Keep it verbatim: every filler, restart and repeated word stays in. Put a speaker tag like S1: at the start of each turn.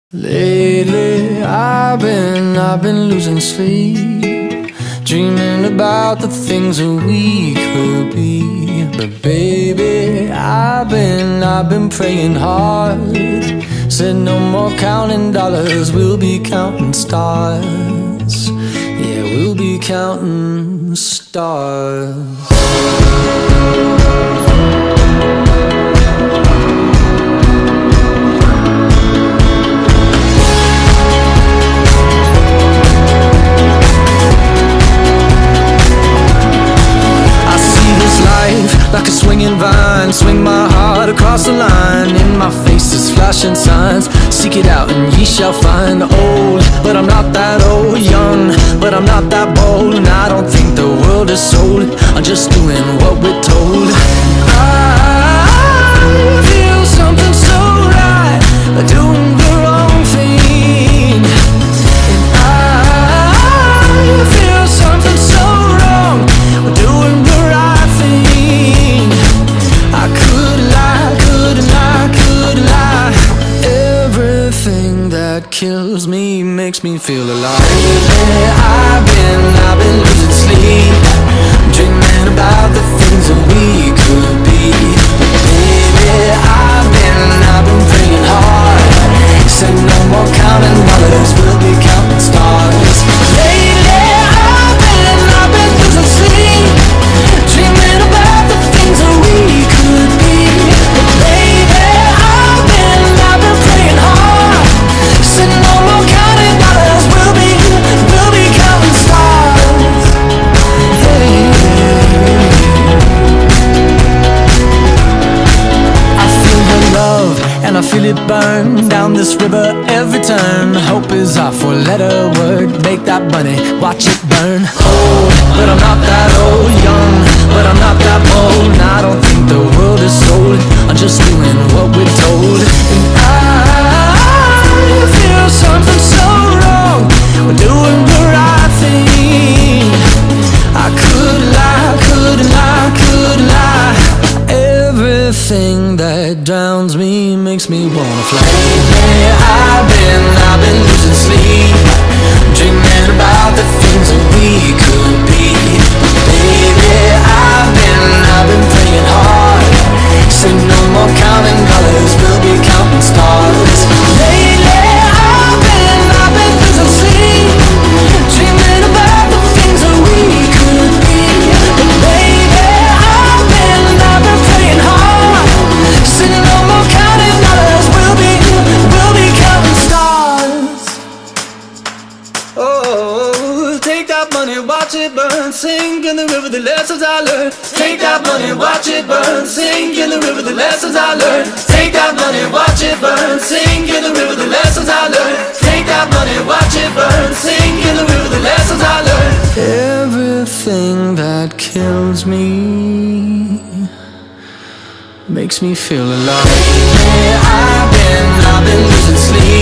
S1: Lately, I've been, I've been losing sleep, dreaming about the things that we could be. But baby, I've been, I've been praying hard. Said no more counting dollars, we'll be counting stars. Yeah, we'll be counting stars. Like a swinging vine, swing my heart across the line. In my face is flashing signs, seek it out and ye shall find. Old, but I'm not that old. Young, but I'm not that bold. And I don't think the world is sold, I'm just doing what we're told. I feel something so right, doing the wrong thing. And I feel something so wrong, doing the right thing. I could lie, could lie, could lie. Everything that kills me makes me feel alive. Lately, I've been, I've been losing sleep, dreaming about the things that we could be. Baby, I've been, I've been praying hard. Said no more counting dollars, we'll be counting stars. Lately, I've been, I've been losing sleep, dreaming about the things that we could be. But baby, I've been, I've been praying hard. Said no more counting dollars, we'll be, we'll be counting stars. Hey. I feel the love and I feel it burn down this river every turn. Hope is our four-letter word, make that money, watch it burn. Old, but I'm not that old. Young, but I'm not that bold. And I don't think the world is sold, I'm just doing what we're told. And I feel something so wrong, we're doing the right thing. I could lie, could lie, could lie. Everything that drowns me makes me wanna fly. Lately, I've been, I've been losing sleep, dreaming about the things that we could be. Baby, I've been, I've been praying hard. Say no more counting dollars, we'll be counting stars. Lately, I've been, I've been losing sleep, dreaming about the things that we could be. But baby, I've been, I've been praying hard. Say no more counting dollars, we'll be, we'll be counting stars. Oh, take that money, watch it burn, sink in the river, the lessons I learned. Take that money, watch it burn, sink in the river, the lessons I learned. Take that money, watch it burn, sink in the river, the lessons I learned. Take that money, watch it burn, sink in the river, the lessons I learned. Everything that kills me makes me feel alive. Lately, I've been, I've been losing sleep,